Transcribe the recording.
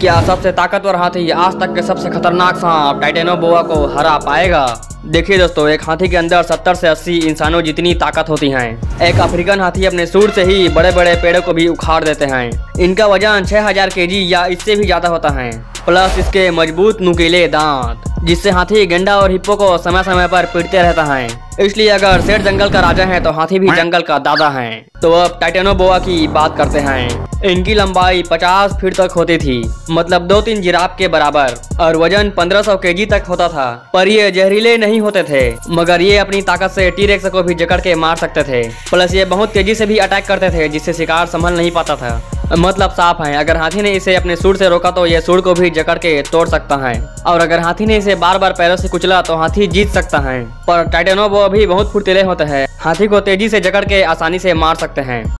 क्या सबसे ताकतवर हाथी आज तक के सबसे खतरनाक सांप टाइटेनोबोआ को हरा पाएगा? देखिए दोस्तों, एक हाथी के अंदर 70 से 80 इंसानों जितनी ताकत होती है। एक अफ्रीकन हाथी अपने सूंड से ही बड़े बड़े पेड़ों को भी उखाड़ देते हैं। इनका वजन 6000 केजी या इससे भी ज्यादा होता है। प्लस इसके मजबूत नुकीले दांत, जिससे हाथी गेंडा और हिप्पो को समय समय पर पीटते रहता है। इसलिए अगर शेर जंगल का राजा है तो हाथी भी जंगल का दादा है। तो अब टाइटेनोबोआ की बात करते हैं। इनकी लंबाई 50 फीट तक होती थी, मतलब 2-3 जिराफ के बराबर, और वजन 1500 केजी तक होता था। पर ये जहरीले नहीं होते थे, मगर ये अपनी ताकत से टी-रेक्स को भी जकड़ के मार सकते थे। प्लस ये बहुत तेजी से भी अटैक करते थे, जिससे शिकार संभल नहीं पाता था। मतलब साफ है, अगर हाथी ने इसे अपने सूंड से रोका तो ये सूंड को भी जकड़ के तोड़ सकता है, और अगर हाथी ने इसे बार बार पैरों से कुचला तो हाथी जीत सकता है। पर टाइटेनोबोआ भी बहुत फुर्तीले होते हैं, हाथी को तेजी से जकड़ के आसानी से मार सकते हैं।